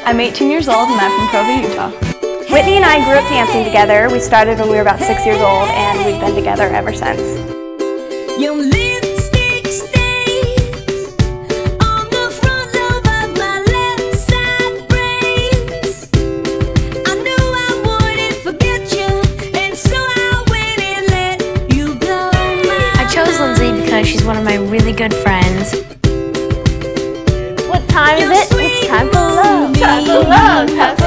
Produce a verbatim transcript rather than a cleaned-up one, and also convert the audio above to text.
I'm eighteen years old and I'm from Provo, Utah. Whitney and I grew up dancing together. We started when we were about six years old and we've been together ever since. Your lipstick stains on the front lobe of my left side brains. I knew I wouldn't forget you, and so I went and let you blow my I chose Lindsay because she's one of my really good friends. What time is it? It's time for love. Time for love. Time for